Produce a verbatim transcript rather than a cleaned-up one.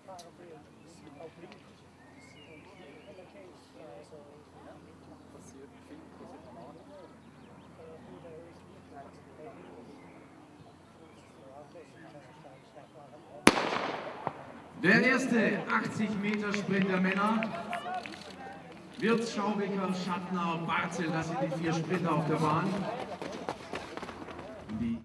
Der erste achtzig Meter Sprint der Männer wird Schaubecker, Schattner, Barzel, das sind die vier Sprinter auf der Bahn. Die